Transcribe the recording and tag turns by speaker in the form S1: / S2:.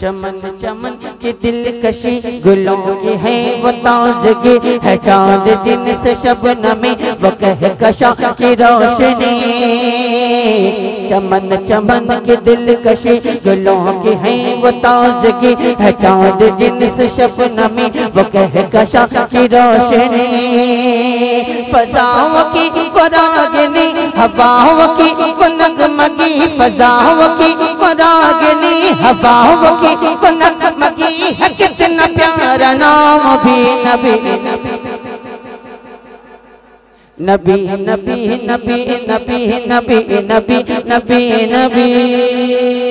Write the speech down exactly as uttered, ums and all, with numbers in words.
S1: चमन चमन की दिलकशी गुलों की है वो ताज़गी है, चाँद जिनसे शबनमी वो कहकशां की रोशनी। चमन चमन की दिलकशी गुलों की है वो ताज़गी है, चाँद जिनसे शबनमी वो कहकशां की रोशनी। फज़ाओं की वो रागिनी हवाओं की वो नगमगी, फज़ाओं की वो रागिनी हवाओं की वो नगमगी है, कितना प्यारा नाम भी नबी नबी नबी नबी नबी नबी नबी नबी नबी।